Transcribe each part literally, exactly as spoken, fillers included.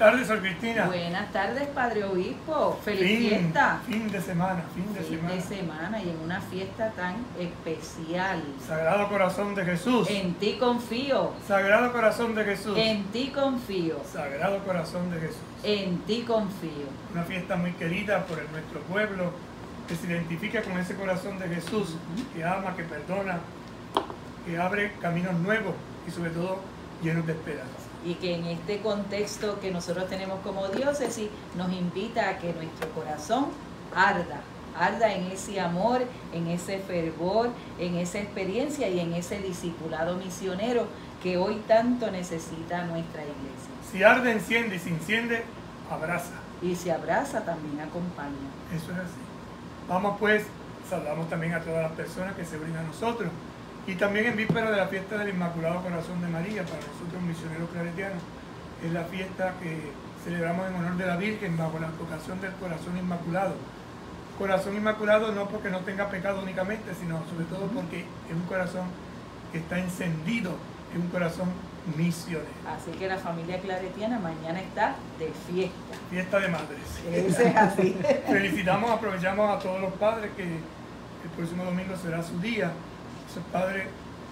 tardes, Sor Cristina. Buenas tardes, Padre Obispo. Feliz fin, fiesta. Fin de semana, fin de fin semana. de semana y en una fiesta tan especial. Sagrado Corazón de Jesús. En ti confío. Sagrado Corazón de Jesús. En ti confío. Sagrado Corazón de Jesús. En ti confío. Una fiesta muy querida por el, nuestro pueblo, que se identifica con ese corazón de Jesús, uh-huh. que ama, que perdona, que abre caminos nuevos y sobre todo llenos de esperanza. Y que en este contexto que nosotros tenemos como diócesis nos invita a que nuestro corazón arda, arda en ese amor, en ese fervor, en esa experiencia y en ese discipulado misionero que hoy tanto necesita nuestra iglesia. Si arde, enciende, y si enciende, abraza. Y si abraza, también acompaña. Eso es así. Vamos pues, saludamos también a todas las personas que se unen a nosotros. Y también en víspera de la fiesta del Inmaculado Corazón de María, para nosotros misioneros claretianos, es la fiesta que celebramos en honor de la Virgen bajo la vocación del Corazón Inmaculado. Corazón Inmaculado no porque no tenga pecado únicamente, sino sobre todo porque es un corazón que está encendido, es un corazón misionero. Así que la familia claretiana mañana está de fiesta. Fiesta de madres. Eso es así. Felicitamos, aprovechamos a todos los padres que el próximo domingo será su día. Esos padres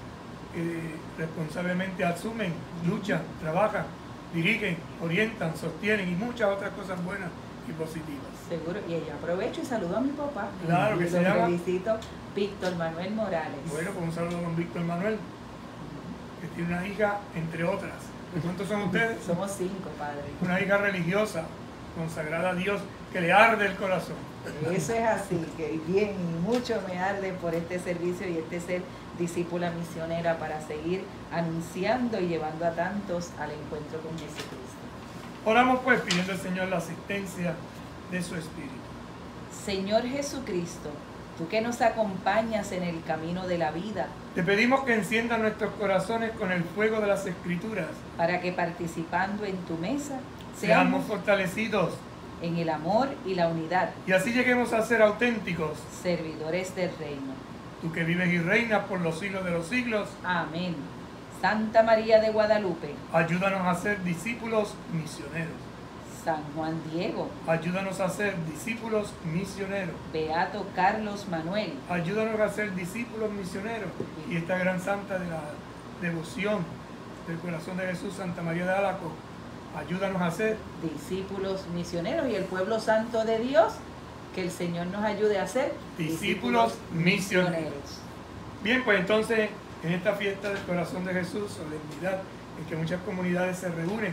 que responsablemente asumen, luchan, trabajan, dirigen, orientan, sostienen y muchas otras cosas buenas y positivas. Seguro, y ella aprovecho y saludo a mi papá. Claro, y que se llama. Felicito, Víctor Manuel Morales. Bueno, pues un saludo a don Víctor Manuel, que tiene una hija, entre otras. ¿Cuántos son ustedes? Somos cinco, padre. Una hija religiosa, consagrada a Dios, que le arde el corazón. Eso es así, que bien y mucho me arde por este servicio y este ser discípula misionera para seguir anunciando y llevando a tantos al encuentro con Jesucristo. Oramos pues pidiendo al Señor la asistencia de su Espíritu. Señor Jesucristo, tú que nos acompañas en el camino de la vida, te pedimos que encienda nuestros corazones con el fuego de las Escrituras, para que participando en tu mesa seamos, seamos fortalecidos en el amor y la unidad, y así lleguemos a ser auténticos servidores del reino. Tú que vives y reinas por los siglos de los siglos. Amén. Santa María de Guadalupe, ayúdanos a ser discípulos misioneros. San Juan Diego, ayúdanos a ser discípulos misioneros. Beato Carlos Manuel, ayúdanos a ser discípulos misioneros. Y esta gran santa de la devoción del corazón de Jesús, Santa María de Álaco, ayúdanos a ser discípulos misioneros. Y el pueblo santo de Dios, que el Señor nos ayude a ser discípulos, discípulos misioneros. misioneros. Bien, pues entonces, en esta fiesta del corazón de Jesús, solemnidad en que muchas comunidades se reúnen,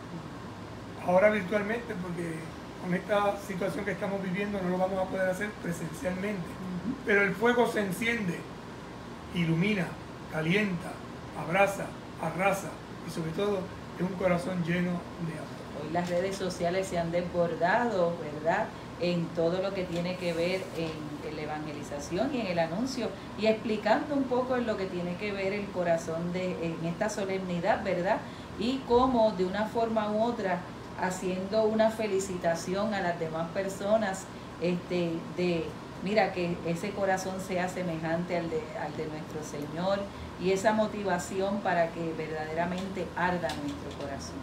ahora virtualmente, porque con esta situación que estamos viviendo no lo vamos a poder hacer presencialmente, uh-huh. pero el fuego se enciende, ilumina, calienta, abraza, arrasa y sobre todo es un corazón lleno de amor. Hoy las redes sociales se han desbordado, ¿verdad?, en todo lo que tiene que ver en, en la evangelización y en el anuncio, y explicando un poco en lo que tiene que ver el corazón de en esta solemnidad, ¿verdad?, y cómo de una forma u otra haciendo una felicitación a las demás personas este, de, mira, que ese corazón sea semejante al de, al de nuestro Señor, y esa motivación para que verdaderamente arda nuestro corazón.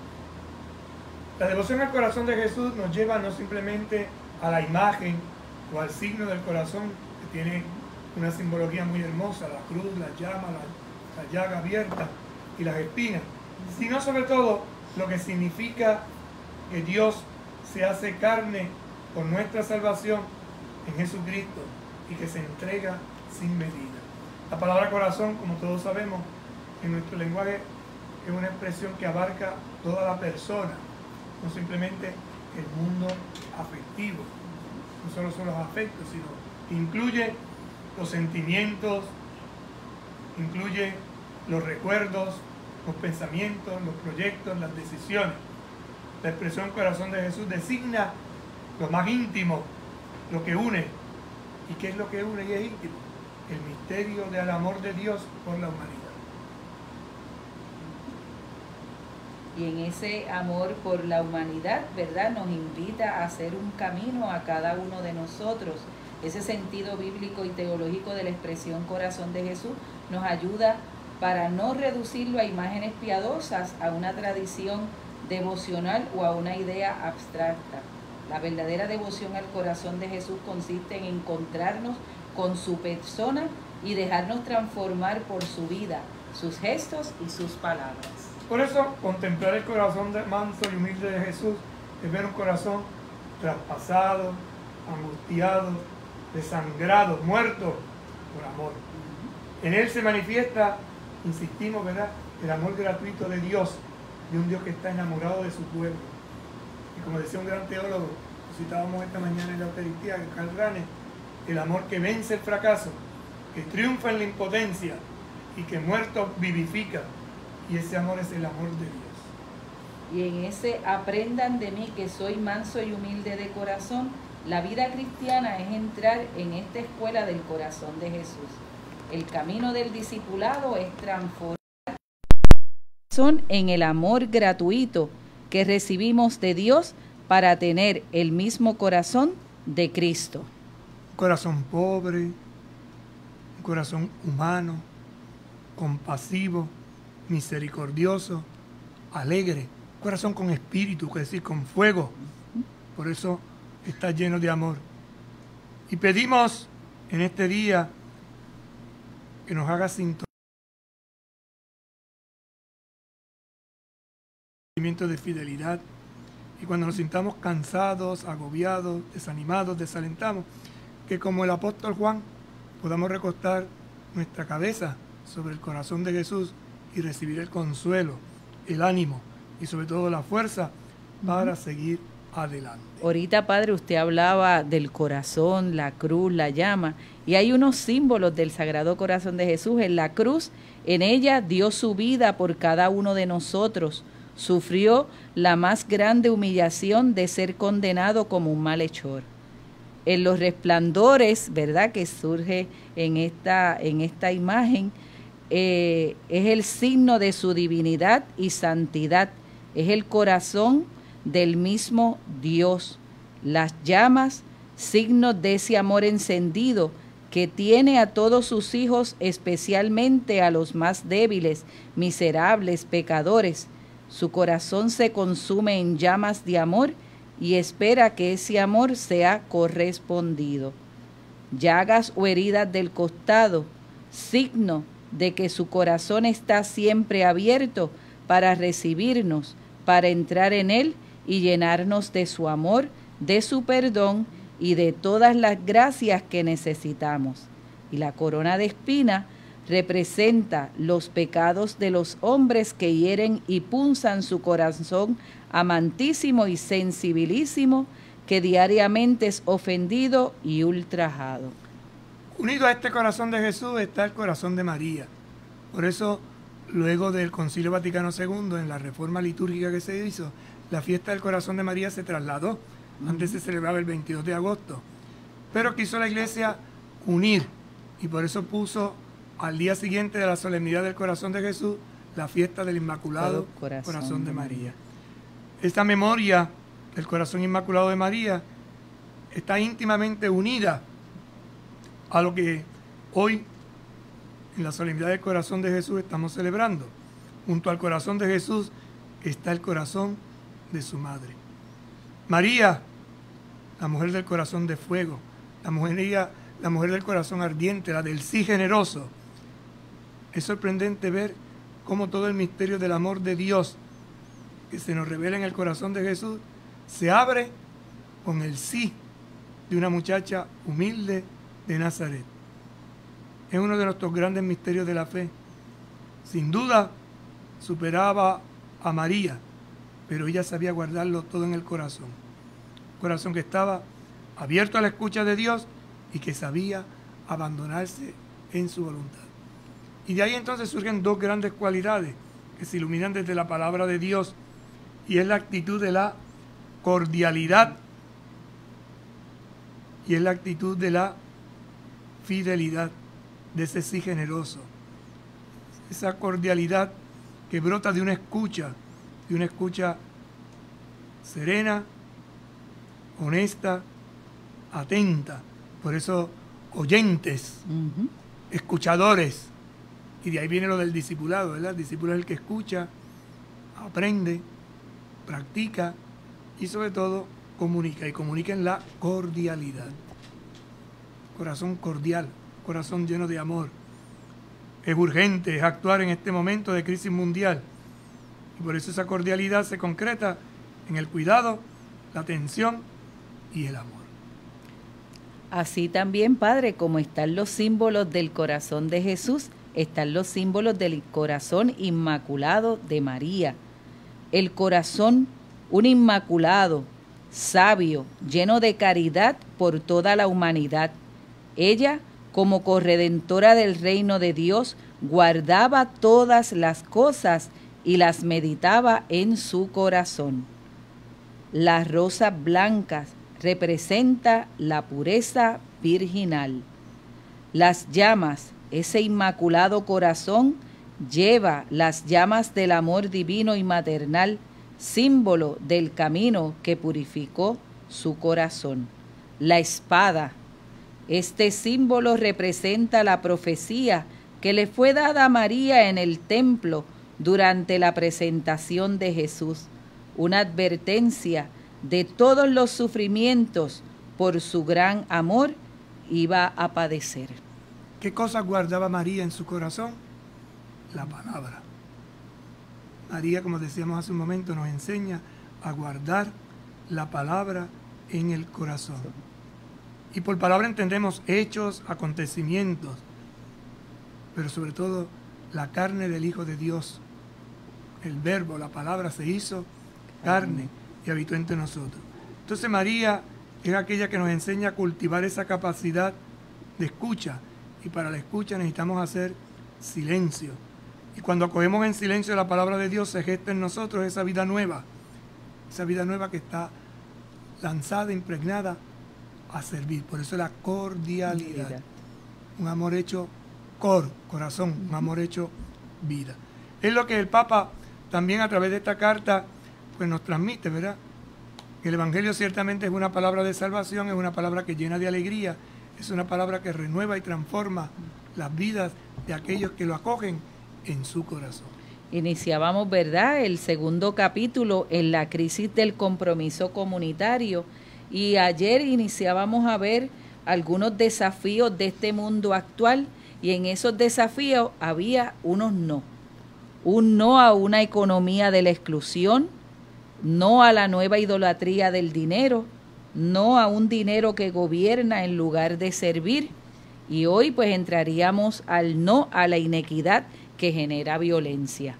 La devoción al corazón de Jesús nos lleva no simplemente a la imagen o al signo del corazón, que tiene una simbología muy hermosa, la cruz, la llama, la, la llaga abierta y las espinas, sino sobre todo lo que significa que Dios se hace carne por nuestra salvación en Jesucristo y que se entrega sin medida. La palabra corazón, como todos sabemos, en nuestro lenguaje es una expresión que abarca toda la persona, no simplemente el mundo afectivo, no solo son los afectos, sino que incluye los sentimientos, incluye los recuerdos, los pensamientos, los proyectos, las decisiones. La expresión corazón de Jesús designa lo más íntimo, lo que une. ¿Y qué es lo que une y es íntimo? El misterio del amor de Dios por la humanidad. Y en ese amor por la humanidad, ¿verdad?, nos invita a hacer un camino a cada uno de nosotros. Ese sentido bíblico y teológico de la expresión corazón de Jesús nos ayuda para no reducirlo a imágenes piadosas, a una tradición devocional o a una idea abstracta. La verdadera devoción al corazón de Jesús consiste en encontrarnos con su persona y dejarnos transformar por su vida, sus gestos y sus palabras. Por eso, contemplar el corazón manso y humilde de Jesús es ver un corazón traspasado, angustiado, desangrado, muerto por amor. En él se manifiesta, insistimos, ¿verdad?, el amor gratuito de Dios, de un Dios que está enamorado de su pueblo. Y como decía un gran teólogo, citábamos esta mañana en la Eucaristía, Karl Rahner, el amor que vence el fracaso, que triunfa en la impotencia y que muerto vivifica. Y ese amor es el amor de Dios. Y en ese aprendan de mí que soy manso y humilde de corazón, la vida cristiana es entrar en esta escuela del corazón de Jesús. El camino del discipulado es transformar en el amor gratuito que recibimos de Dios para tener el mismo corazón de Cristo. Un corazón pobre, un corazón humano, compasivo, misericordioso, alegre, un corazón con espíritu, es decir, con fuego. Por eso está lleno de amor. Y pedimos en este día que nos haga sintonía de fidelidad, y cuando nos sintamos cansados, agobiados, desanimados, desalentados, que como el apóstol Juan podamos recostar nuestra cabeza sobre el corazón de Jesús y recibir el consuelo, el ánimo y sobre todo la fuerza para uh-huh. seguir adelante. Ahorita, Padre, usted hablaba del corazón, la cruz, la llama, y hay unos símbolos del Sagrado Corazón de Jesús. En la cruz, en ella dio su vida por cada uno de nosotros, sufrió la más grande humillación de ser condenado como un malhechor. En los resplandores, ¿verdad?, que surge en esta, en esta imagen, eh, es el signo de su divinidad y santidad, es el corazón del mismo Dios. Las llamas, signos de ese amor encendido que tiene a todos sus hijos, especialmente a los más débiles, miserables, pecadores. Su corazón se consume en llamas de amor y espera que ese amor sea correspondido. Llagas o heridas del costado, signo de que su corazón está siempre abierto para recibirnos, para entrar en él y llenarnos de su amor, de su perdón y de todas las gracias que necesitamos. Y la corona de espina representa los pecados de los hombres que hieren y punzan su corazón amantísimo y sensibilísimo, que diariamente es ofendido y ultrajado. Unido a este corazón de Jesús está el corazón de María. Por eso, luego del Concilio Vaticano segundo, en la reforma litúrgica que se hizo, la fiesta del corazón de María se trasladó. Uh-huh. Antes se celebraba el veintidós de agosto. Pero quiso la Iglesia unir, y por eso puso al día siguiente de la solemnidad del corazón de Jesús la fiesta del Inmaculado Corazón, corazón de María. Esta memoria del corazón inmaculado de María está íntimamente unida a lo que hoy en la solemnidad del corazón de Jesús estamos celebrando. Junto al corazón de Jesús está el corazón de su madre. María, la mujer del corazón de fuego, la mujer, la mujer del corazón ardiente, la del sí generoso. Es sorprendente ver cómo todo el misterio del amor de Dios que se nos revela en el corazón de Jesús se abre con el sí de una muchacha humilde de Nazaret. Es uno de nuestros grandes misterios de la fe. Sin duda superaba a María, pero ella sabía guardarlo todo en el corazón. Un corazón que estaba abierto a la escucha de Dios y que sabía abandonarse en su voluntad. Y de ahí entonces surgen dos grandes cualidades que se iluminan desde la palabra de Dios, y es la actitud de la cordialidad y es la actitud de la fidelidad, de ese sí generoso. Esa cordialidad que brota de una escucha, de una escucha serena, honesta, atenta. Por eso, oyentes, uh-huh. escuchadores. Y de ahí viene lo del discipulado, ¿verdad? El discípulo es el que escucha, aprende practica y sobre todo comunica, y comunica en la cordialidad. Corazón cordial, corazón lleno de amor. Es urgente, es actuar en este momento de crisis mundial. Y por eso esa cordialidad se concreta en el cuidado, la atención y el amor. Así también, Padre, como están los símbolos del corazón de Jesús, están los símbolos del corazón inmaculado de María. El corazón, un inmaculado, sabio, lleno de caridad por toda la humanidad. Ella, como corredentora del reino de Dios, guardaba todas las cosas y las meditaba en su corazón. Las rosas blancas representa la pureza virginal. Las llamas, ese inmaculado corazón, lleva las llamas del amor divino y maternal, símbolo del camino que purificó su corazón. La espada, este símbolo representa la profecía que le fue dada a María en el templo durante la presentación de Jesús, una advertencia de todos los sufrimientos por su gran amor iba a padecer. ¿Qué cosas guardaba María en su corazón? La palabra. María, como decíamos hace un momento, nos enseña a guardar la palabra en el corazón. Y por palabra entendemos hechos, acontecimientos, pero sobre todo la carne del Hijo de Dios. El verbo, la palabra se hizo carne y habitó entre nosotros. Entonces María es aquella que nos enseña a cultivar esa capacidad de escucha, y para la escucha necesitamos hacer silencio. Y cuando acogemos en silencio la palabra de Dios, se gesta en nosotros esa vida nueva, esa vida nueva que está lanzada, impregnada a servir. Por eso la cordialidad, vida. Un amor hecho cor, corazón, un amor hecho vida. Es lo que el Papa también a través de esta carta pues nos transmite, ¿verdad? El Evangelio ciertamente es una palabra de salvación, es una palabra que llena de alegría, es una palabra que renueva y transforma las vidas de aquellos que lo acogen en su corazón. Iniciábamos, ¿verdad?, el segundo capítulo en la crisis del compromiso comunitario, y ayer iniciábamos a ver algunos desafíos de este mundo actual, y en esos desafíos había unos no. Un no a una economía de la exclusión, no a la nueva idolatría del dinero, no a un dinero que gobierna en lugar de servir, y hoy pues entraríamos al no a la inequidad que genera violencia.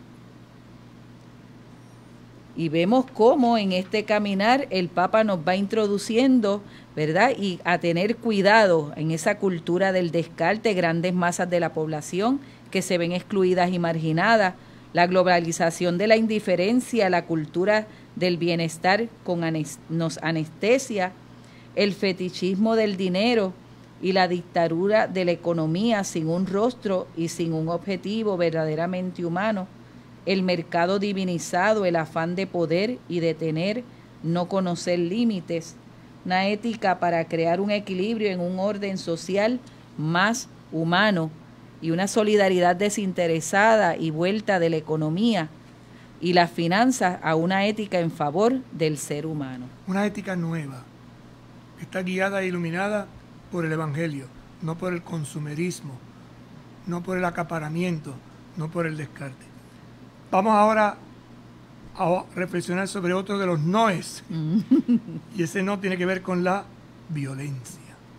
Y vemos cómo en este caminar el Papa nos va introduciendo, ¿verdad?, y a tener cuidado en esa cultura del descarte, grandes masas de la población que se ven excluidas y marginadas, la globalización de la indiferencia, la cultura del bienestar con anes- nos anestesia, el fetichismo del dinero y la dictadura de la economía sin un rostro y sin un objetivo verdaderamente humano, el mercado divinizado, el afán de poder y de tener, no conocer límites, una ética para crear un equilibrio en un orden social más humano y una solidaridad desinteresada y vuelta de la economía y las finanzas a una ética en favor del ser humano. Una ética nueva, que está guiada e iluminada por el Evangelio, no por el consumerismo, no por el acaparamiento, no por el descarte. Vamos ahora a reflexionar sobre otro de los noes, y ese no tiene que ver con la violencia.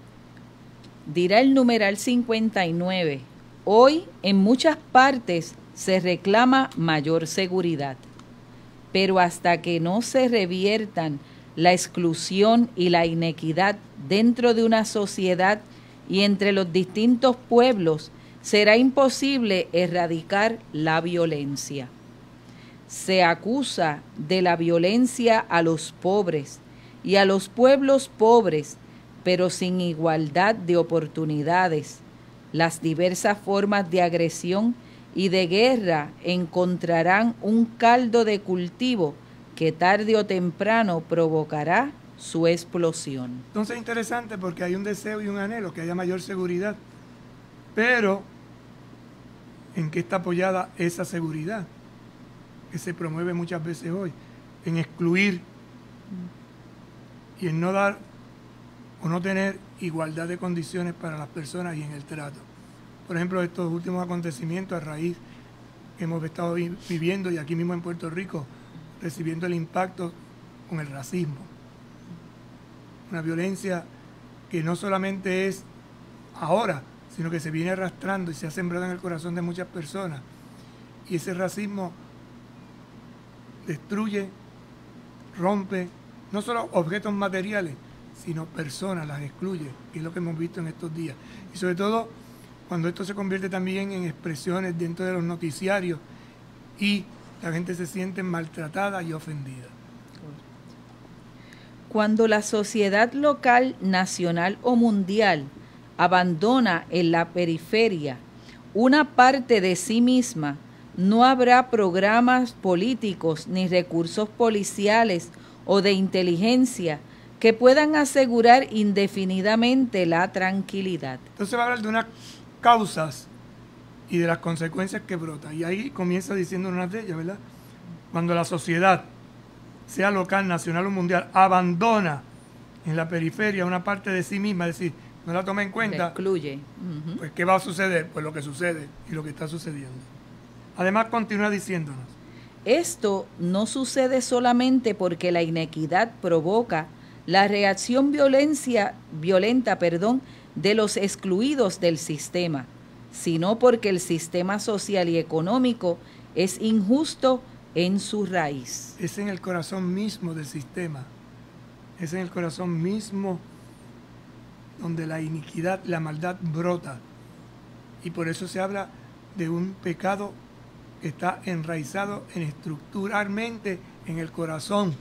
Dirá el numeral cincuenta y nueve, hoy en muchas partes se reclama mayor seguridad, pero hasta que no se reviertan la exclusión y la inequidad dentro de una sociedad y entre los distintos pueblos, será imposible erradicar la violencia. Se acusa de la violencia a los pobres y a los pueblos pobres, pero sin igualdad de oportunidades. Las diversas formas de agresión y de guerra encontrarán un caldo de cultivo que tarde o temprano provocará su explosión. Entonces es interesante porque hay un deseo y un anhelo que haya mayor seguridad, pero ¿en qué está apoyada esa seguridad que se promueve muchas veces hoy? en excluir y en no dar o no tener igualdad de condiciones para las personas y en el trato. Por ejemplo, estos últimos acontecimientos a raíz que hemos estado vi viviendo y aquí mismo en Puerto Rico, recibiendo el impacto con el racismo. Una violencia que no solamente es ahora, sino que se viene arrastrando y se ha sembrado en el corazón de muchas personas. Y ese racismo destruye, rompe, no solo objetos materiales, sino personas, las excluye, que es lo que hemos visto en estos días. Y sobre todo, cuando esto se convierte también en expresiones dentro de los noticiarios y la gente se siente maltratada y ofendida. Cuando la sociedad local, nacional o mundial abandona en la periferia una parte de sí misma, no habrá programas políticos ni recursos policiales o de inteligencia que puedan asegurar indefinidamente la tranquilidad. Entonces va a hablar de unas causas y de las consecuencias que brotan. Y ahí comienza diciendo una de ellas, ¿verdad? Cuando la sociedad, sea local, nacional o mundial, abandona en la periferia una parte de sí misma, es decir, no la toma en cuenta, la excluye. Uh-huh. Pues ¿qué va a suceder? Pues lo que sucede y lo que está sucediendo. Además continúa diciéndonos: esto no sucede solamente porque la inequidad provoca la reacción violencia, violenta perdón, de los excluidos del sistema, sino porque el sistema social y económico es injusto en su raíz. Es en el corazón mismo del sistema, es en el corazón mismo donde la iniquidad, la maldad brota. Y por eso se habla de un pecado que está enraizado en estructuralmente en el corazón,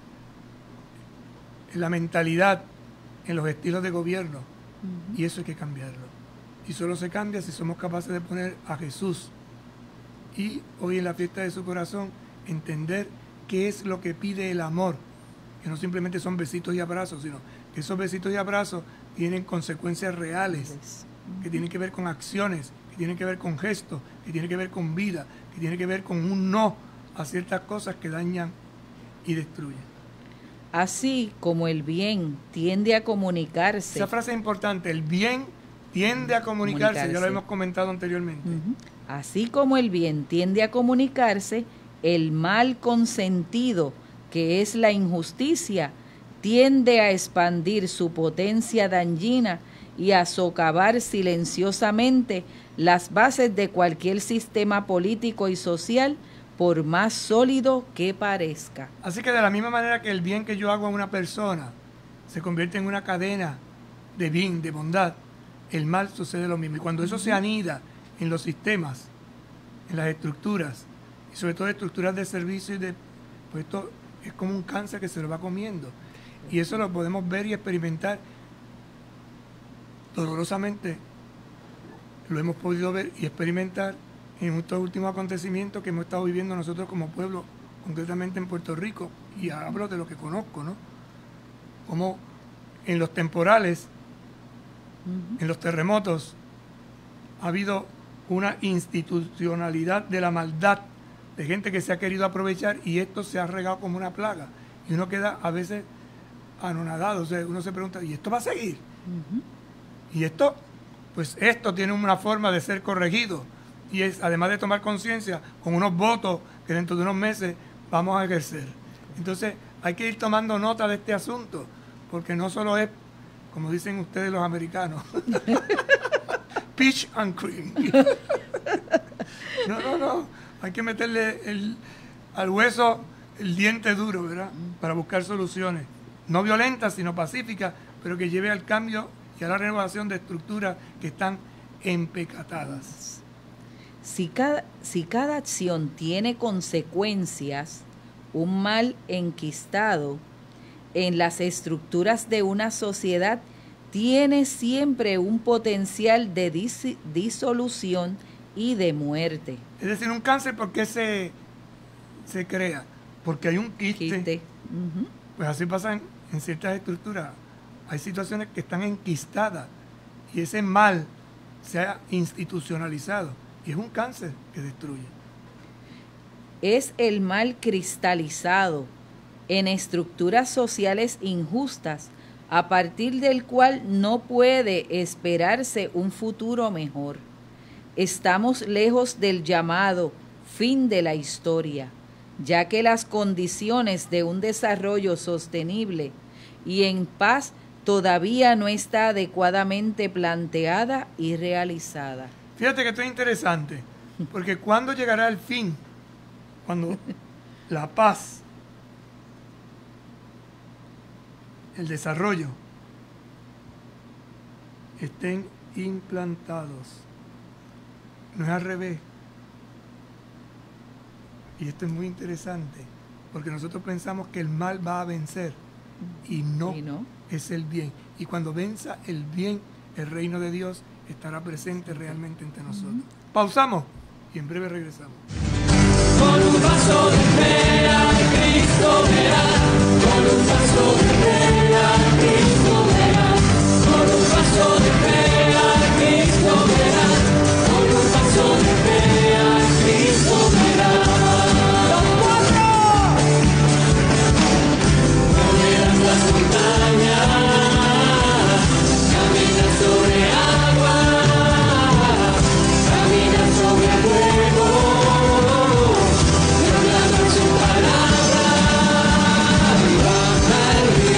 en la mentalidad, en los estilos de gobierno. Uh-huh. Y eso hay que cambiarlo. Y solo se cambia si somos capaces de poner a Jesús. Y hoy en la fiesta de su corazón, entender qué es lo que pide el amor. Que no simplemente son besitos y abrazos, sino que esos besitos y abrazos tienen consecuencias reales, uh-huh. que tienen que ver con acciones, que tienen que ver con gestos, que tienen que ver con vida, que tienen que ver con un no a ciertas cosas que dañan y destruyen. Así como el bien tiende a comunicarse. Esa frase es importante, el bien tiende a comunicarse, comunicarse. Ya lo hemos comentado anteriormente. Uh-huh. Así como el bien tiende a comunicarse, el mal consentido, que es la injusticia, tiende a expandir su potencia dañina y a socavar silenciosamente las bases de cualquier sistema político y social, por más sólido que parezca. Así que de la misma manera que el bien que yo hago a una persona se convierte en una cadena de bien, de bondad, el mal sucede lo mismo. Y cuando eso se anida en los sistemas, en las estructuras, y sobre todo estructuras de servicio, y de, pues esto es como un cáncer que se lo va comiendo. Y eso lo podemos ver y experimentar dolorosamente. Lo hemos podido ver y experimentar en estos últimos acontecimientos que hemos estado viviendo nosotros como pueblo, concretamente en Puerto Rico, y hablo de lo que conozco, ¿no? Como en los temporales, uh-huh. en los terremotos, ha habido una institucionalidad de la maldad, de gente que se ha querido aprovechar, y esto se ha regado como una plaga. Y uno queda a veces anonadado, o sea, uno se pregunta, ¿y esto va a seguir? Uh-huh. Y esto, pues esto tiene una forma de ser corregido, y es, además de tomar conciencia, con unos votos que dentro de unos meses vamos a ejercer. Entonces hay que ir tomando nota de este asunto, porque no solo es, como dicen ustedes los americanos, peach and cream. No, no, no, hay que meterle el, al hueso el diente duro, ¿verdad? Para buscar soluciones, no violentas, sino pacíficas, pero que lleve al cambio y a la renovación de estructuras que están empecatadas. Si cada, si cada acción tiene consecuencias, un mal enquistado en las estructuras de una sociedad tiene siempre un potencial de dis, disolución y de muerte. Es decir, un cáncer, ¿por qué se, se crea? Porque hay un quiste. quiste. Uh-huh. Pues así pasa en, en ciertas estructuras. Hay situaciones que están enquistadas y ese mal se ha institucionalizado. Y es un cáncer que destruye. Es el mal cristalizado en estructuras sociales injustas, a partir del cual no puede esperarse un futuro mejor. Estamos lejos del llamado fin de la historia, ya que las condiciones de un desarrollo sostenible y en paz todavía no está adecuadamente planteada y realizada. Fíjate que esto es interesante, porque ¿cuándo llegará el fin? Cuando la paz, el desarrollo estén implantados. No es al revés. Y esto es muy interesante, porque nosotros pensamos que el mal va a vencer, y no, ¿Y no? es el bien. Y cuando venza el bien, el reino de Dios estará presente realmente entre nosotros. Uh-huh. Pausamos y en breve regresamos. Con un paso de fe a Cristo verás, con un paso de fe a Cristo verás, con un paso de fe a Cristo verás, con un paso de fe a Cristo verás. ¡Los cuatro! Moverás las montañas, caminas sobre agua, caminas sobre fuego. Su palabra y baja el río.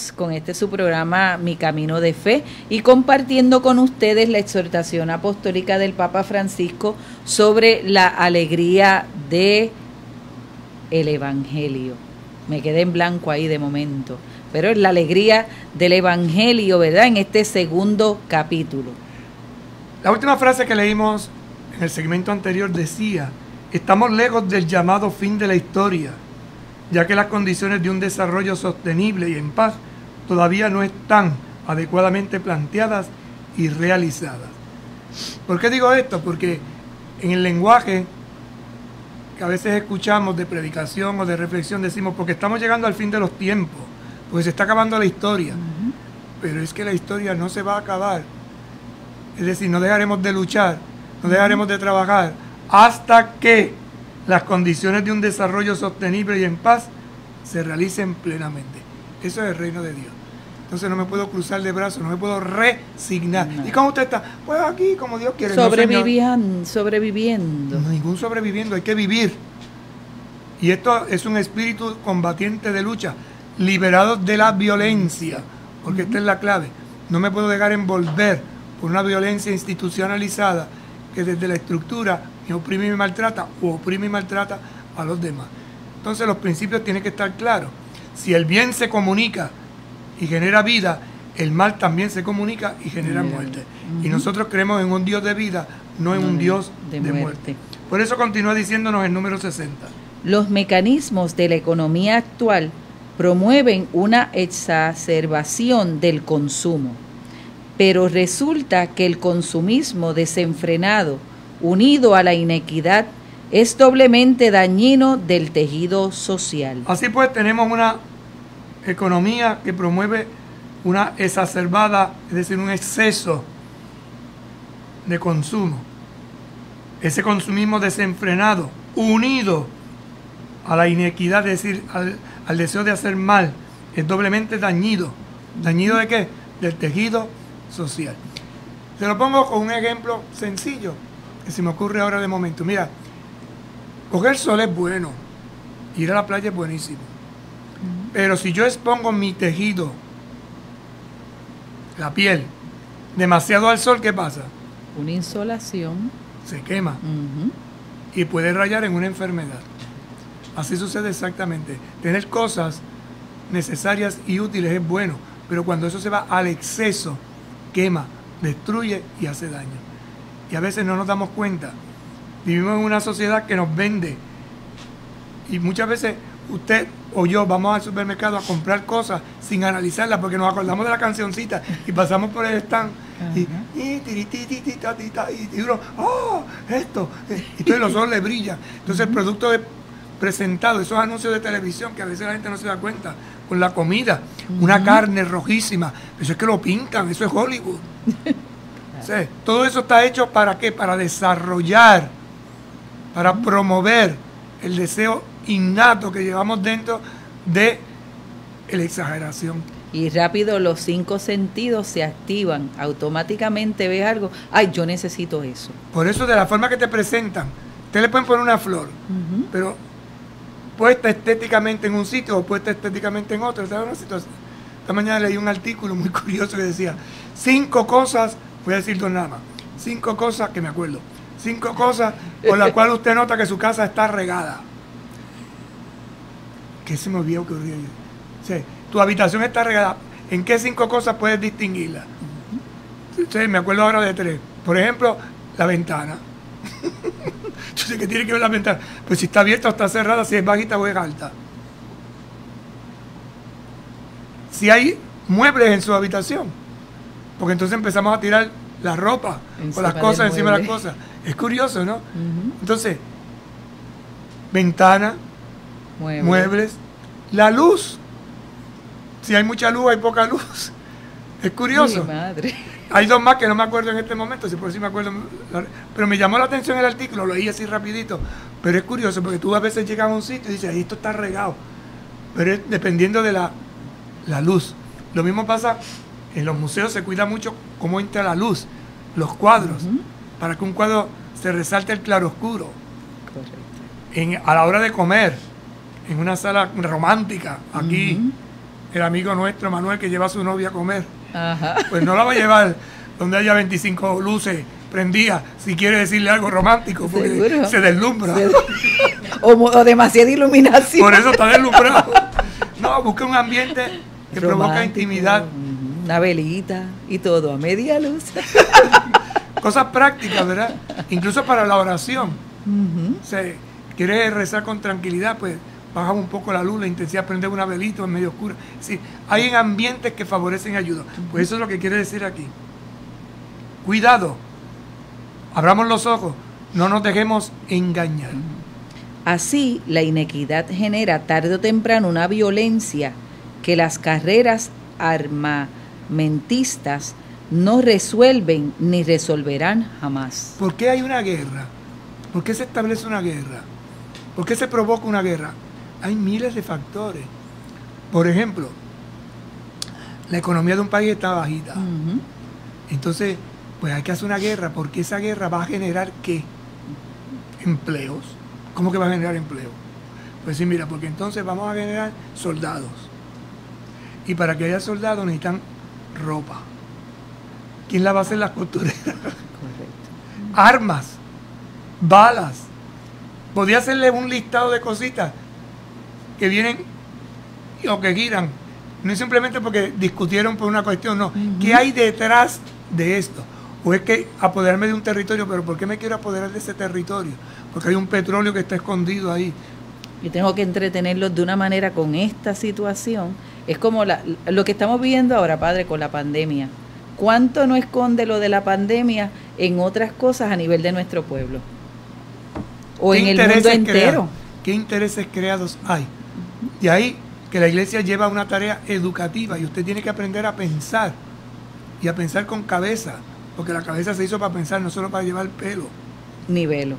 más con este su programa Mi Camino de Fe y compartiendo con ustedes la exhortación apostólica del Papa Francisco sobre la alegría de el Evangelio. Me quedé en blanco ahí de momento, pero es la alegría del Evangelio, ¿verdad? En este segundo capítulo. La última frase que leímos en el segmento anterior decía: estamos lejos del llamado fin de la historia, ya que las condiciones de un desarrollo sostenible y en paz todavía no están adecuadamente planteadas y realizadas. ¿Por qué digo esto? Porque en el lenguaje que a veces escuchamos de predicación o de reflexión decimos, porque estamos llegando al fin de los tiempos, porque se está acabando la historia. Uh-huh. Pero es que la historia no se va a acabar. Es decir, no dejaremos de luchar, no dejaremos de trabajar hasta que las condiciones de un desarrollo sostenible y en paz se realicen plenamente. Eso es el reino de Dios. Entonces no me puedo cruzar de brazos, no me puedo resignar. No. ¿Y cómo usted está? Pues aquí, como Dios quiere. Sobreviviendo. No, sobreviviendo. No, ningún sobreviviendo, hay que vivir. Y esto es un espíritu combatiente de lucha, liberados de la violencia, porque uh-huh. esta es la clave. No me puedo dejar envolver por una violencia institucionalizada que desde la estructura me oprime y me maltrata o oprime y maltrata a los demás. Entonces los principios tienen que estar claros. Si el bien se comunica y genera vida, el mal también se comunica y genera Mira. muerte. Uh-huh. Y nosotros creemos en un Dios de vida, no en no, un Dios de, de muerte. muerte. Por eso continúa diciéndonos el número sesenta. Los mecanismos de la economía actual promueven una exacerbación del consumo, pero resulta que el consumismo desenfrenado, unido a la inequidad, es doblemente dañino del tejido social. Así pues, tenemos una economía que promueve una exacerbada, es decir, un exceso de consumo. Ese consumismo desenfrenado, unido a la inequidad, es decir, al, al deseo de hacer mal, es doblemente dañino. ¿Dañino de qué? Del tejido social. Se lo pongo con un ejemplo sencillo que se me ocurre ahora de momento. Mira, coger sol es bueno, ir a la playa es buenísimo, uh-huh. pero si yo expongo mi tejido, la piel, demasiado al sol, ¿qué pasa? Una insolación. Se quema uh-huh. y puede rayar en una enfermedad. Así sucede exactamente. Tener cosas necesarias y útiles es bueno, pero cuando eso se va al exceso, quema, destruye y hace daño. Y a veces no nos damos cuenta. Vivimos en una sociedad que nos vende. Y muchas veces usted o yo vamos al supermercado a comprar cosas sin analizarlas, porque nos acordamos de la cancioncita y pasamos por el stand y, y, y, y, y uno, ¡oh! Esto. Y entonces los ojos le brillan. Entonces el producto es presentado, esos anuncios de televisión que a veces la gente no se da cuenta, con la comida, uh-huh. una carne rojísima, eso es que lo pintan, eso es Hollywood. ¿Sí? Todo eso está hecho ¿para qué? Para desarrollar, para promover el deseo innato que llevamos dentro de la exageración. Y rápido los cinco sentidos se activan, automáticamente ves algo, ay, yo necesito eso. Por eso de la forma que te presentan, te le pueden poner una flor, uh-huh. pero puesta estéticamente en un sitio o puesta estéticamente en otro. ¿Sabes una situación? Esta mañana leí un artículo muy curioso que decía, cinco cosas, voy a decir dos nada más, cinco cosas que me acuerdo, cinco cosas por las cuales usted nota que su casa está regada. ¿Qué se me olvidó que ocurrió? Sí, tu habitación está regada. ¿En qué cinco cosas puedes distinguirla? Uh-huh. Sí, me acuerdo ahora de tres. Por ejemplo, la ventana. Yo sé que tiene que ver la ventana. Pues si está abierta o está cerrada, si es bajita o es alta. Si hay muebles en su habitación, porque entonces empezamos a tirar la ropa encima o las cosas encima de las cosas. Es curioso, ¿no? Uh-huh. Entonces, ventana, muebles. muebles, la luz. Si hay mucha luz, hay poca luz. Es curioso. Mi madre. Hay dos más que no me acuerdo en este momento, si por si me acuerdo, pero me llamó la atención el artículo, lo leí así rapidito, pero es curioso porque tú a veces llegas a un sitio y dices, ahí esto está regado, pero es dependiendo de la, la luz. Lo mismo pasa en los museos, se cuida mucho cómo entra la luz, los cuadros, uh-huh. para que un cuadro se resalte el claroscuro. Correcto. En, a la hora de comer, en una sala romántica, aquí, uh-huh. el amigo nuestro Manuel que lleva a su novia a comer. Ajá. Pues no la va a llevar donde haya veinticinco luces prendidas si quiere decirle algo romántico, porque ¿Seguro? se deslumbra. Se- o, mo- o demasiada iluminación. Por eso está deslumbrado. No, busca un ambiente que provoca Romántico, intimidad. una velita y todo a media luz. Cosas prácticas, ¿verdad? Incluso para la oración. Ujú. O sea, quieres rezar con tranquilidad, pues baja un poco la luz, la intensidad, prender una velita en medio oscura. Es decir, hay en ambientes que favorecen ayuda. Pues eso es lo que quiere decir aquí. Cuidado. Abramos los ojos. No nos dejemos engañar. Así, la inequidad genera tarde o temprano una violencia que las carreras armamentistas no resuelven ni resolverán jamás. ¿Por qué hay una guerra? ¿Por qué se establece una guerra? ¿Por qué se provoca una guerra? Hay miles de factores. Por ejemplo, la economía de un país está bajita. Ujú. Entonces, pues hay que hacer una guerra, porque esa guerra va a generar ¿qué? Empleos. ¿Cómo que va a generar empleo? Pues sí, mira, porque entonces vamos a generar soldados. Y para que haya soldados necesitan ropa. ¿Quién la va a hacer? Las costureras. Correcto. Armas, balas. Podría hacerle un listado de cositas que vienen o que giran. No es simplemente porque discutieron por una cuestión, no. Ujú. ¿Qué hay detrás de esto? O es que apoderarme de un territorio, pero ¿por qué me quiero apoderar de ese territorio? Porque hay un petróleo que está escondido ahí. Yo tengo que entretenerlos de una manera con esta situación. Es como la- lo que estamos viviendo ahora, padre, con la pandemia. ¿Cuánto no esconde lo de la pandemia en otras cosas a nivel de nuestro pueblo? O ¿Qué en el mundo intereses entero. creados? ¿Qué intereses creados hay? De ahí que la iglesia lleva una tarea educativa y usted tiene que aprender a pensar y a pensar con cabeza, porque la cabeza se hizo para pensar, no solo para llevar pelo. Nivelo.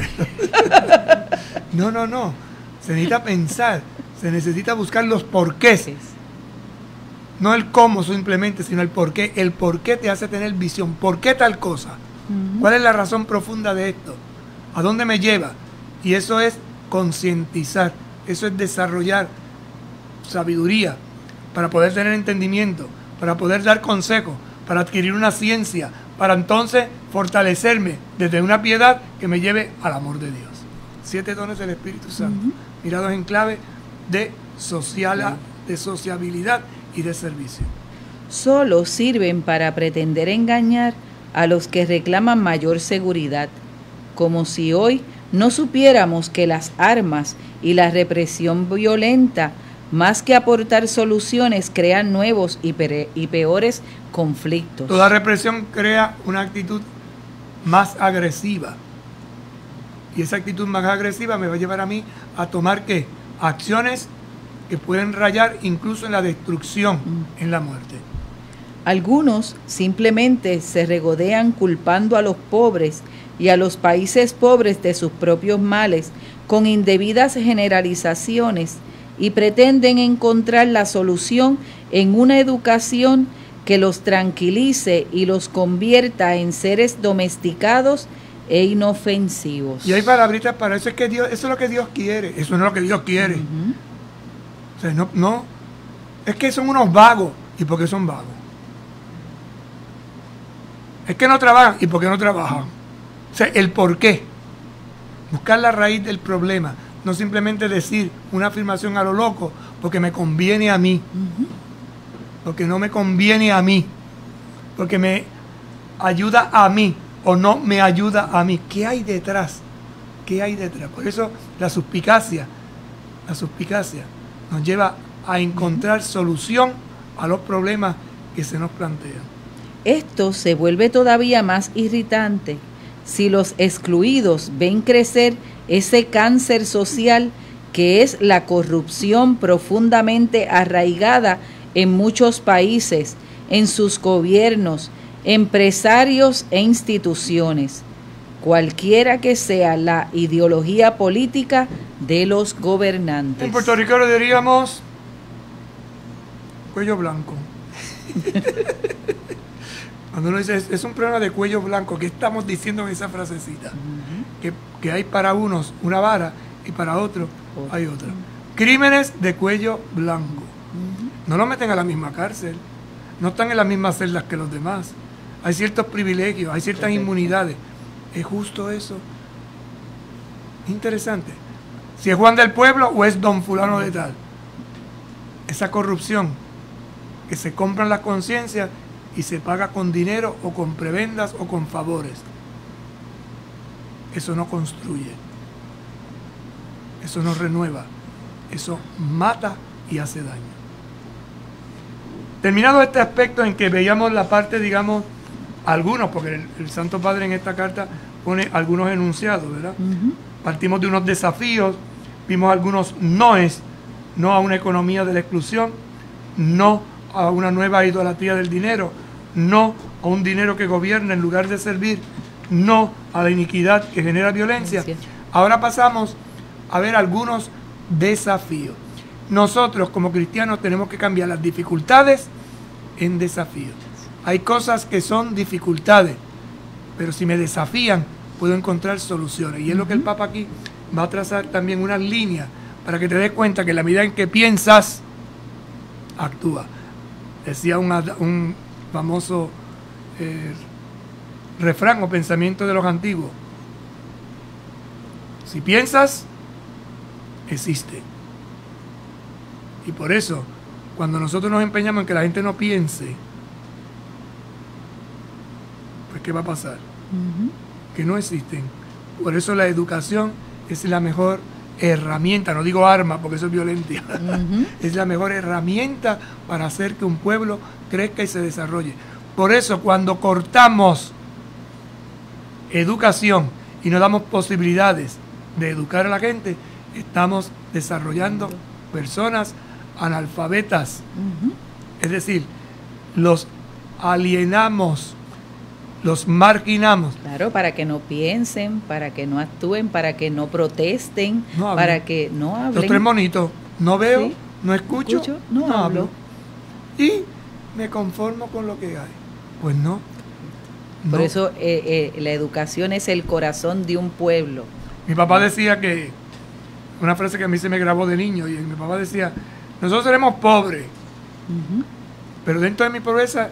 No, no, no. Se necesita pensar, se necesita buscar los porqués. No el cómo simplemente, sino el porqué. El porqué te hace tener visión. ¿Por qué tal cosa? Ujú. ¿Cuál es la razón profunda de esto? ¿A dónde me lleva? Y eso es concientizar, eso es desarrollar sabiduría para poder tener entendimiento, para poder dar consejos, para adquirir una ciencia, para entonces fortalecerme desde una piedad que me lleve al amor de Dios. Siete dones del Espíritu Santo, Ujú. mirados en clave de, social, de sociabilidad y de servicio. Solo sirven para pretender engañar a los que reclaman mayor seguridad, como si hoy no supiéramos que las armas y la represión violenta, más que aportar soluciones, crean nuevos y, pere- y peores conflictos. Toda represión crea una actitud más agresiva. Y esa actitud más agresiva me va a llevar a mí a tomar ¿qué? Acciones que pueden rayar incluso en la destrucción, en la muerte. Algunos simplemente se regodean culpando a los pobres y a los países pobres de sus propios males con indebidas generalizaciones y pretenden encontrar la solución en una educación que los tranquilice y los convierta en seres domesticados e inofensivos. Y hay palabritas para eso, es que Dios, eso es lo que Dios quiere, eso no es lo que Dios quiere. Ujú. O sea, no, no, es que son unos vagos. ¿Y por qué son vagos? Es que no trabajan. ¿Y por qué no trabajan? O sea, el por qué. Buscar la raíz del problema. No simplemente decir una afirmación a lo loco porque me conviene a mí. Ujú. Porque no me conviene a mí. Porque me ayuda a mí o no me ayuda a mí. ¿Qué hay detrás? ¿Qué hay detrás? Por eso la suspicacia, la suspicacia nos lleva a encontrar solución a los problemas que se nos plantean. Esto se vuelve todavía más irritante si los excluidos ven crecer ese cáncer social que es la corrupción profundamente arraigada en muchos países, en sus gobiernos, empresarios e instituciones, cualquiera que sea la ideología política de los gobernantes. En Puerto Rico lo diríamos cuello blanco. Cuando uno dice, es, es un problema de cuello blanco, ¿qué estamos diciendo en esa frasecita? Ujú. Que, que hay para unos una vara y para otros Otra. hay otra. Crímenes de cuello blanco. Ujú. no los meten a la misma cárcel, no están en las mismas celdas que los demás, hay ciertos privilegios, hay ciertas Perfecto. inmunidades. ¿Es justo eso? Interesante. Si es Juan del Pueblo o es don fulano de tal. Esa corrupción que se compran las conciencias y se paga con dinero o con prebendas o con favores. Eso no construye. Eso no renueva. Eso mata y hace daño. Terminado este aspecto en que veíamos la parte, digamos, algunos, porque el, el Santo Padre en esta carta pone algunos enunciados, ¿verdad? Uh-huh. Partimos de unos desafíos, vimos algunos noes, no a una economía de la exclusión, no a una nueva idolatría del dinero, no a un dinero que gobierna en lugar de servir, no a la iniquidad que genera violencia. Sí. Ahora pasamos a ver algunos desafíos. Nosotros como cristianos tenemos que cambiar las dificultades en desafíos. Hay cosas que son dificultades, pero si me desafían puedo encontrar soluciones. Y es lo que el Papa aquí va a trazar también unas líneas para que te des cuenta que en la medida en que piensas, actúa. Decía un, un famoso eh, refrán o pensamiento de los antiguos: si piensas, existe. Y por eso, cuando nosotros nos empeñamos en que la gente no piense, pues ¿qué va a pasar? Uh-huh. Que no existen. Por eso la educación es la mejor herramienta, no digo arma porque eso es violencia, uh-huh. es la mejor herramienta para hacer que un pueblo crezca y se desarrolle. Por eso cuando cortamos educación y no damos posibilidades de educar a la gente, estamos desarrollando personas analfabetas. Uh-huh. Es decir, los alienamos, los marginamos. Claro, para que no piensen, para que no actúen, para que no protesten, no para que no hablen. Los tres monitos, no veo, ¿sí? no escucho, escucho no, no hablo. hablo. Y me conformo con lo que hay. Pues no. Por no. eso eh, eh, la educación es el corazón de un pueblo. Mi papá decía que, una frase que a mí se me grabó de niño, y mi papá decía, nosotros seremos pobres, uh-huh. pero dentro de mi pobreza,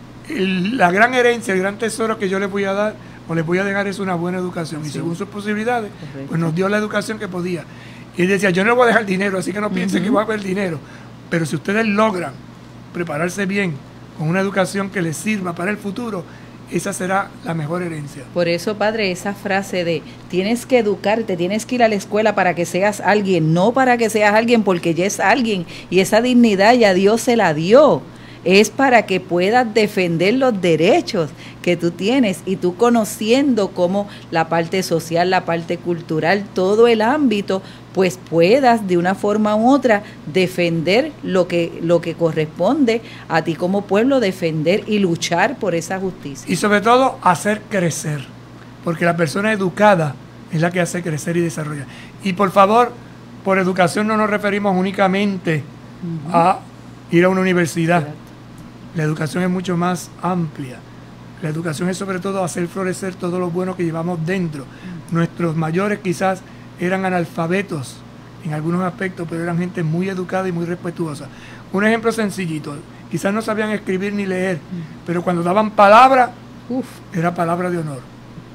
el, la gran herencia, el gran tesoro que yo les voy a dar, o les voy a dejar es una buena educación. Sí. Y según sus posibilidades, Correcto. pues nos dio la educación que podía. Y él decía, yo no les voy a dejar dinero, así que no piensen uh-huh. que va a haber dinero. Pero si ustedes logran prepararse bien, con una educación que les sirva para el futuro, esa será la mejor herencia. Por eso, padre, esa frase de tienes que educarte, tienes que ir a la escuela para que seas alguien, no para que seas alguien porque ya es alguien, y esa dignidad ya Dios se la dio, es para que puedas defender los derechos que tú tienes, y tú conociendo cómo la parte social, la parte cultural, todo el ámbito, pues puedas de una forma u otra defender lo que, lo que corresponde a ti como pueblo, defender y luchar por esa justicia. Y sobre todo hacer crecer, porque la persona educada es la que hace crecer y desarrollar. Y por favor, por educación no nos referimos únicamente uh-huh. a ir a una universidad. Claro. La educación es mucho más amplia. La educación es sobre todo hacer florecer todo lo bueno que llevamos dentro. Uh-huh. Nuestros mayores quizás eran analfabetos en algunos aspectos, pero eran gente muy educada y muy respetuosa. Un ejemplo sencillito, quizás no sabían escribir ni leer, pero cuando daban palabra, uf, era palabra de honor.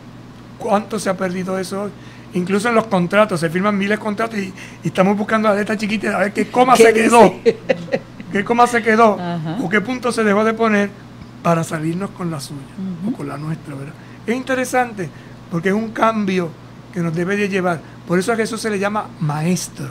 ¿Cuánto se ha perdido eso hoy? Incluso en los contratos, se firman miles de contratos y, y estamos buscando a la letra chiquita a ver qué coma ¿Qué se dice? quedó, qué coma se quedó, Ajá. o qué punto se dejó de poner para salirnos con la suya, uh-huh. o con la nuestra, ¿verdad? Es interesante, porque es un cambio que nos debe de llevar. Por eso a Jesús se le llama maestro.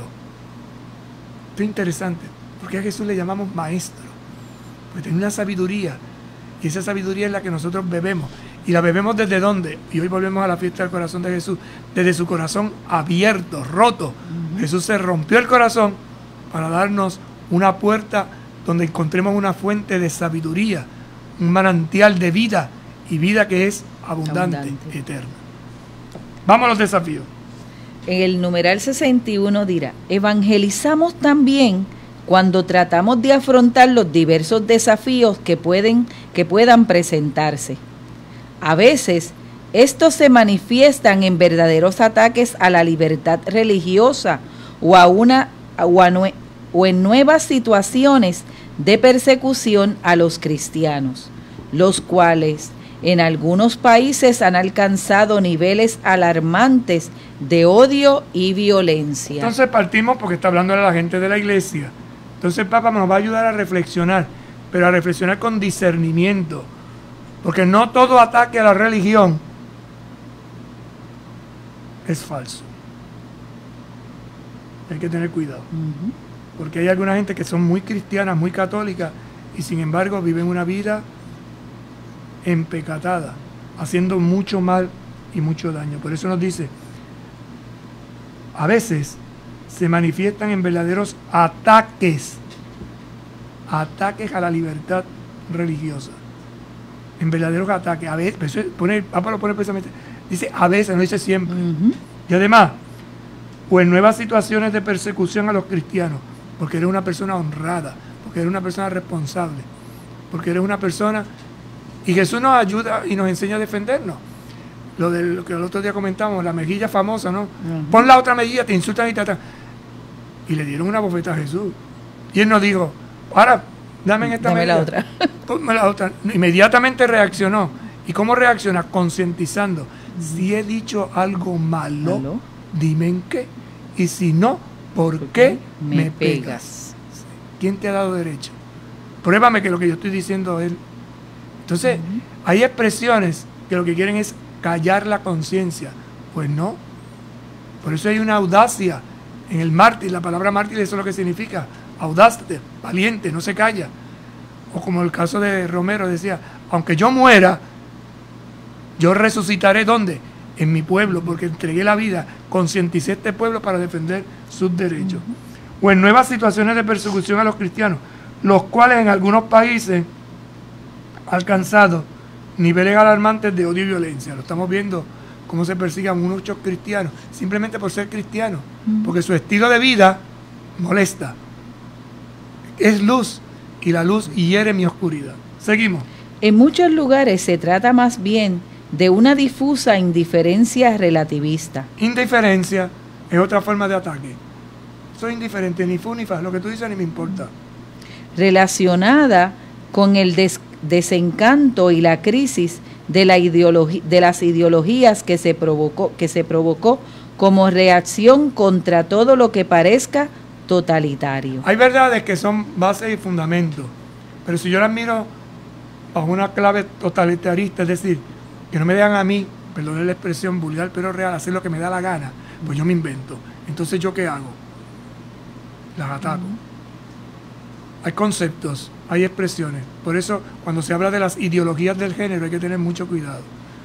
Esto es interesante, porque a Jesús le llamamos maestro, porque tiene una sabiduría, y esa sabiduría es la que nosotros bebemos. ¿Y la bebemos desde dónde? Y hoy volvemos a la fiesta del corazón de Jesús, desde su corazón abierto, roto. Uh-huh. Jesús se rompió el corazón para darnos una puerta donde encontremos una fuente de sabiduría, un manantial de vida, y vida que es abundante, abundante. eterna. Vamos a los desafíos. En el numeral sesenta y uno dirá, evangelizamos también cuando tratamos de afrontar los diversos desafíos que pueden, que puedan presentarse. A veces, estos se manifiestan en verdaderos ataques a la libertad religiosa o, a una, o, a nue, o en nuevas situaciones de persecución a los cristianos, los cuales en algunos países han alcanzado niveles alarmantes de odio y violencia. Entonces partimos porque está hablando de la gente de la iglesia. Entonces el Papa nos va a ayudar a reflexionar, pero a reflexionar con discernimiento, porque no todo ataque a la religión es falso. Hay que tener cuidado, uh-huh. porque hay alguna gente que son muy cristianas, muy católicas, y sin embargo viven una vida empecatada, haciendo mucho mal y mucho daño. Por eso nos dice, a veces se manifiestan en verdaderos ataques, ataques a la libertad religiosa, en verdaderos ataques. A veces, pone, Papa lo pone precisamente, dice a veces, no dice siempre. Uh-huh. Y además, o en nuevas situaciones de persecución a los cristianos, porque eres una persona honrada, porque eres una persona responsable, porque eres una persona... Y Jesús nos ayuda y nos enseña a defendernos. Lo, de, lo que el otro día comentamos, la mejilla famosa, ¿no? Uh-huh. Pon la otra mejilla, te insultan y te atan. Y le dieron una bofeta a Jesús. Y él nos dijo, ahora, dame en esta dame mejilla. la otra. Ponme la otra. Inmediatamente reaccionó. ¿Y cómo reacciona? Concientizando. Uh-huh. Si he dicho algo malo, ¿Malo? Dime en qué. Y si no, ¿por, ¿Por qué, qué me, me pegas? pegas? ¿Quién te ha dado derecho? Pruébame que lo que yo estoy diciendo es... Entonces, uh-huh. hay expresiones que lo que quieren es callar la conciencia. Pues no. Por eso hay una audacia en el mártir. La palabra mártir, eso es lo que significa. Audaz, valiente, no se calla. O como el caso de Romero decía, aunque yo muera, yo resucitaré, ¿dónde? En mi pueblo, porque entregué la vida, concienticé a este pueblo para defender sus derechos. Uh-huh. O en nuevas situaciones de persecución a los cristianos, los cuales en algunos países alcanzado niveles alarmantes de odio y violencia. Lo estamos viendo cómo se persigan muchos cristianos simplemente por ser cristianos, mm. porque su estilo de vida molesta. Es luz y la luz hiere mi oscuridad. Seguimos. En muchos lugares se trata más bien de una difusa indiferencia relativista. Indiferencia es otra forma de ataque. Soy indiferente, ni fu ni fa, lo que tú dices ni me importa. Relacionada con el des desencanto y la crisis de, la ideología, de las ideologías que se provocó, que se provocó como reacción contra todo lo que parezca totalitario. Hay verdades que son bases y fundamentos, pero si yo las miro bajo una clave totalitarista, es decir, que no me dejan a mí, perdón la expresión vulgar pero real, hacer lo que me da la gana, pues yo me invento. Entonces, ¿yo qué hago? Las ataco. Uh-huh. Hay conceptos, hay expresiones. Por eso, cuando se habla de las ideologías del género, hay que tener mucho cuidado.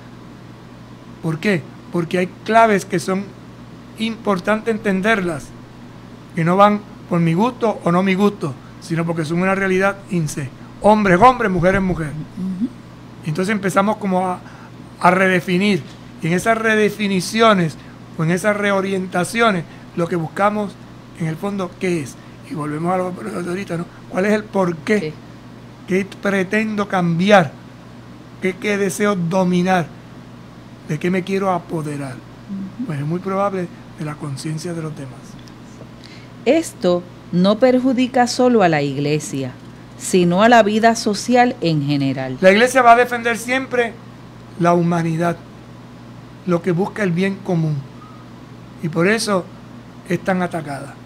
¿Por qué? Porque hay claves que son importantes entenderlas, que no van por mi gusto o no mi gusto, sino porque son una realidad in se. Hombres, hombres, mujeres, mujeres. Uh-huh. Entonces empezamos como a, a redefinir. Y en esas redefiniciones o en esas reorientaciones, lo que buscamos, en el fondo, ¿qué es? Y volvemos a lo de ahorita, ¿no? ¿Cuál es el por qué? Sí. ¿Qué pretendo cambiar? ¿Qué, qué deseo dominar? ¿De qué me quiero apoderar? Uh-huh. Pues es muy probable de la conciencia de los demás. Esto no perjudica solo a la iglesia, sino a la vida social en general. La iglesia va a defender siempre la humanidad, lo que busca el bien común. Y por eso es tan atacada.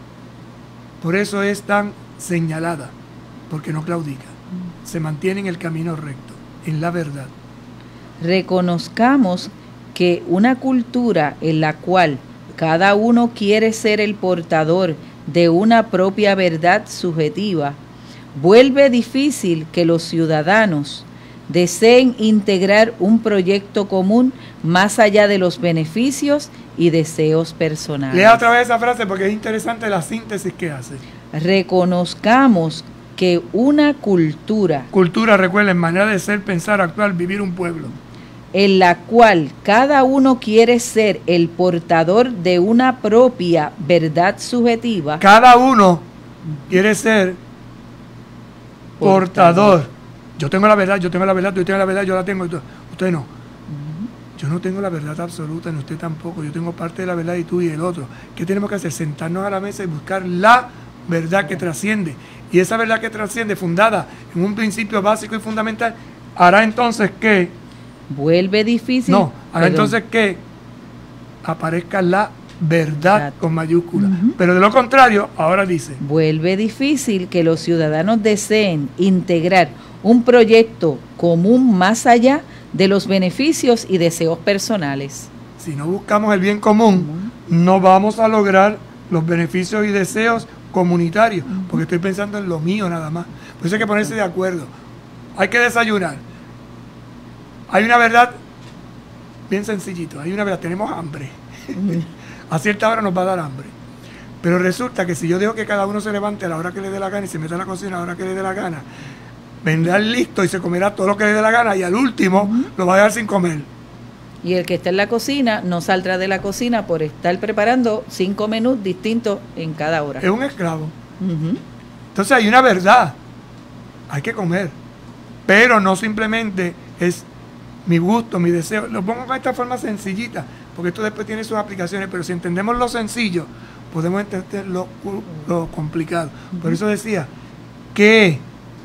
Por eso es tan señalada, porque no claudica. Se mantiene en el camino recto, en la verdad. Reconozcamos que una cultura en la cual cada uno quiere ser el portador de una propia verdad subjetiva, vuelve difícil que los ciudadanos deseen integrar un proyecto común más allá de los beneficios y deseos personales. Lea otra vez esa frase porque es interesante la síntesis que hace. Reconozcamos que una cultura... Cultura, recuerden, manera de ser, pensar, actuar, vivir un pueblo. En la cual cada uno quiere ser el portador de una propia verdad subjetiva. Cada uno quiere ser portador. portador. Yo tengo la verdad, yo tengo la verdad, yo tengo la verdad, yo la tengo. Usted no. Uh-huh. Yo no tengo la verdad absoluta, ni usted tampoco. Yo tengo parte de la verdad y tú y el otro. ¿Qué tenemos que hacer? Sentarnos a la mesa y buscar la verdad que trasciende. y esa verdad que trasciende, fundada en un principio básico y fundamental, hará entonces que... Vuelve difícil. No, hará perdón. entonces que aparezca la verdad Exacto. con mayúscula. Ujú. Pero de lo contrario, ahora dice, Vuelve difícil que los ciudadanos deseen integrar un proyecto común más allá de los beneficios y deseos personales. si no buscamos el bien común, no vamos a lograr los beneficios y deseos comunitarios, porque estoy pensando en lo mío nada más. Por eso hay que ponerse de acuerdo. Hay que desayunar. Hay una verdad bien sencillito, hay una verdad, tenemos hambre. A cierta hora nos va a dar hambre. Pero resulta que si yo dejo que cada uno se levante a la hora que le dé la gana y se meta a la cocina a la hora que le dé la gana, vendrá listo y se comerá todo lo que le dé la gana y al último lo va a dejar sin comer. Y el que está en la cocina no saldrá de la cocina por estar preparando cinco menús distintos en cada hora. Es un esclavo. Ujú. Entonces hay una verdad. Hay que comer. Pero no simplemente es mi gusto, mi deseo. Lo pongo con esta forma sencillita, porque esto después tiene sus aplicaciones, pero si entendemos lo sencillo, podemos entender lo, lo complicado. Por eso decía que,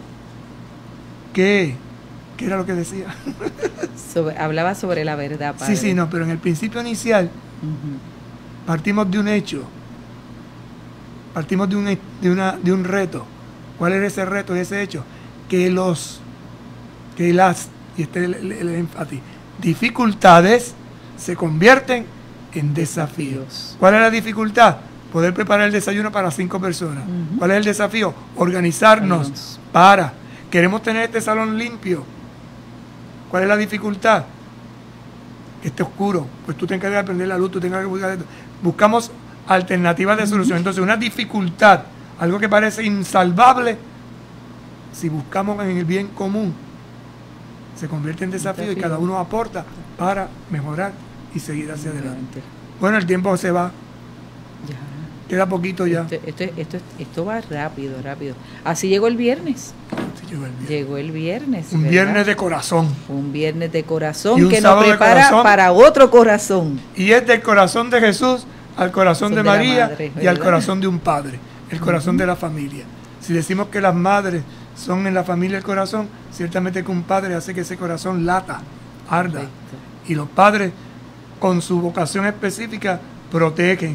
que, ¿qué era lo que decía? Sobre- hablaba sobre la verdad, padre. Sí, sí, no, pero en el principio inicial Ujú. partimos de un hecho, partimos de un, he- de una, de un reto. ¿Cuál era ese reto, ese hecho? Que los, que las, y este es el, el, el énfasis, dificultades se convierten en desafíos. Desafíos. ¿Cuál es la dificultad? Poder preparar el desayuno para cinco personas. Ujú. ¿Cuál es el desafío? Organizarnos Organizarnos. para. Queremos tener este salón limpio. ¿Cuál es la dificultad? Que esté oscuro. Pues tú te encargas de prender la luz, tú te encargas de buscar esto. Buscamos alternativas de solución. Entonces, una dificultad, algo que parece insalvable, si buscamos en el bien común, se convierte en desafío, Desafío. y cada uno aporta para mejorar y seguir hacia adelante. Adelante. Bueno, el tiempo se va, Ya. queda poquito ya. Esto, esto, esto, esto va rápido, rápido. Así llegó el viernes. Sí, llegó el viernes. Llegó el viernes. Un ¿verdad? viernes de corazón. Un viernes de Y corazón un que nos sábado de prepara corazón. para otro corazón. Y es del corazón de Jesús al corazón Son de de la María madre, y al ¿verdad? corazón de un padre, el corazón de la familia. Si decimos que las madres son en la familia el corazón, ciertamente que un padre hace que ese corazón lata, arda. Correcto. Y los padres, con su vocación específica, protegen,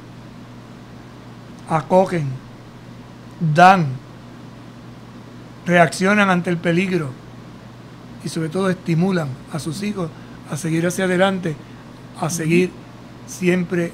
acogen, dan, reaccionan ante el peligro y sobre todo estimulan a sus hijos a seguir hacia adelante, a seguir siempre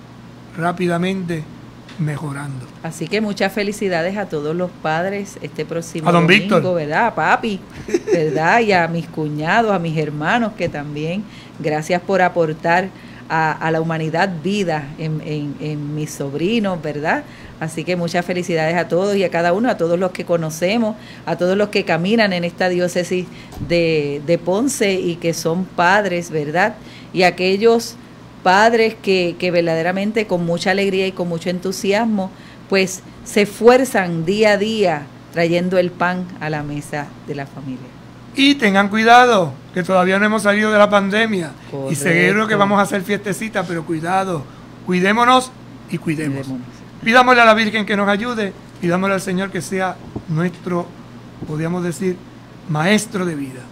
rápidamente mejorando. Así que muchas felicidades a todos los padres este próximo A don domingo, Víctor. ¿verdad? A papi, ¿verdad? Y a mis cuñados, a mis hermanos que también, gracias por aportar a, a la humanidad vida en, en, en mis sobrinos, ¿verdad? Así que muchas felicidades a todos y a cada uno, a todos los que conocemos, a todos los que caminan en esta diócesis de, de Ponce y que son padres, ¿verdad? Y aquellos padres que, que verdaderamente con mucha alegría y con mucho entusiasmo, pues se esfuerzan día a día trayendo el pan a la mesa de la familia. Y tengan cuidado, que todavía no hemos salido de la pandemia. Correcto. Y seguro que vamos a hacer fiestecita, pero cuidado, cuidémonos y cuidemos. Cuidémonos. Pidámosle a la Virgen que nos ayude, pidámosle al Señor que sea nuestro, podríamos decir, maestro de vida.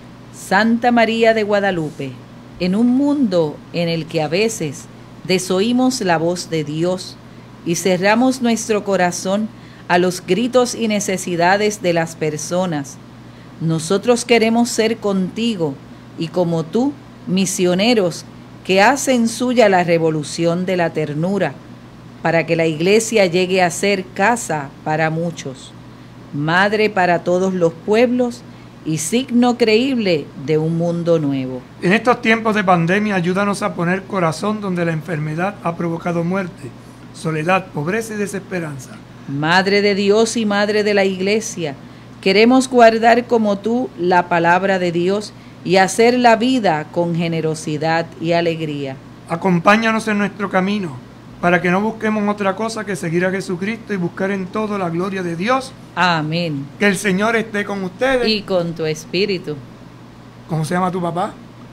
Santa María de Guadalupe, en un mundo en el que a veces desoímos la voz de Dios y cerramos nuestro corazón a los gritos y necesidades de las personas, nosotros queremos ser contigo y como tú, misioneros que hacen suya la revolución de la ternura, para que la iglesia llegue a ser casa para muchos, madre para todos los pueblos y signo creíble de un mundo nuevo. En estos tiempos de pandemia, ayúdanos a poner corazón donde la enfermedad ha provocado muerte, soledad, pobreza y desesperanza. Madre de Dios y Madre de la Iglesia, queremos guardar como tú la palabra de Dios y hacer la vida con generosidad y alegría. Acompáñanos en nuestro camino, para que no busquemos otra cosa que seguir a Jesucristo y buscar en todo la gloria de Dios. Amén. Que el Señor esté con ustedes. Y con tu espíritu. ¿Cómo se llama tu papá?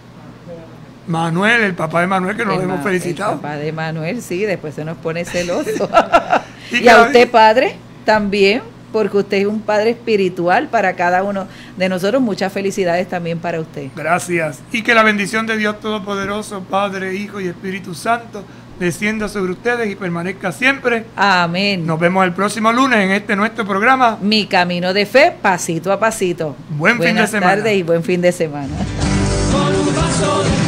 Manuel, el papá de Manuel, que nos El hemos ma- felicitado. El papá de Manuel, sí, después se nos pone celoso. Y y que a la- usted, padre, también. porque usted es un padre espiritual para cada uno de nosotros. Muchas felicidades también para usted. Gracias. Y que la bendición de Dios Todopoderoso, Padre, Hijo y Espíritu Santo, descienda sobre ustedes y permanezca siempre. Amén. Nos vemos el próximo lunes en este nuestro programa. Mi camino de fe, pasito a pasito. Buen fin de semana. Buenas tardes y buen fin de semana. Con un vaso de